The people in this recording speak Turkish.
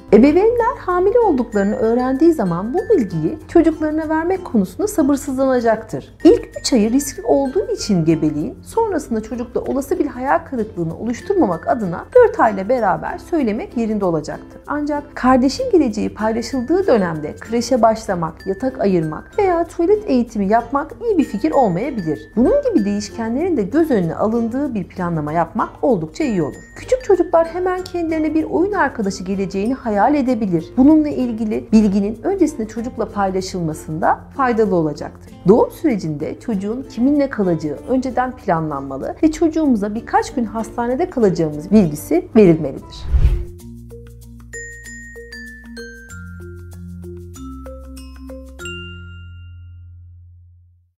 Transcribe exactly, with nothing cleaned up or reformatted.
Ebeveynler hamile olduklarını öğrendiği zaman bu bilgiyi çocuklarına vermek konusunda sabırsızlanacaktır. İlk üç ayı riskli olduğu için gebeliğin sonrasında çocukta olası bir hayal kırıklığını oluşturmamak adına dört ayla beraber söylemek yerinde olacaktır. Ancak kardeşin geleceği paylaşıldığı dönemde kreşe başlamak, yatak ayırmak veya tuvalet eğitimi yapmak iyi bir fikir olmayabilir. Bunun gibi değişkenlerin de göz önüne alındığı bir planlama yapmak oldukça iyi olur. Küçük çocuklar hemen kendilerine bir oyun arkadaşı geleceğini hayal edebilir. Bununla ilgili bilginin öncesinde çocukla paylaşılmasında faydalı olacaktır. Doğum sürecinde çocuğun kiminle kalacağı önceden planlanmalı ve çocuğumuza birkaç gün hastanede kalacağımız bilgisi verilmelidir.